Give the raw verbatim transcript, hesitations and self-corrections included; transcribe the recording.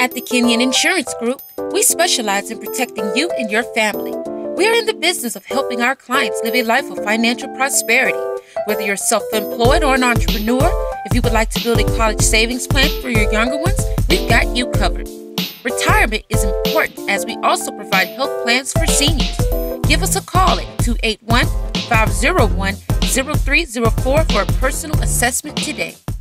At the Kinion Insurance Group, we specialize in protecting you and your family. We are in the business of helping our clients live a life of financial prosperity. Whether you're self-employed or an entrepreneur, if you would like to build a college savings plan for your younger ones, we've got you covered. Retirement is important as we also provide health plans for seniors. Give us a call at two eight one, five zero one, zero three zero four for a personal assessment today.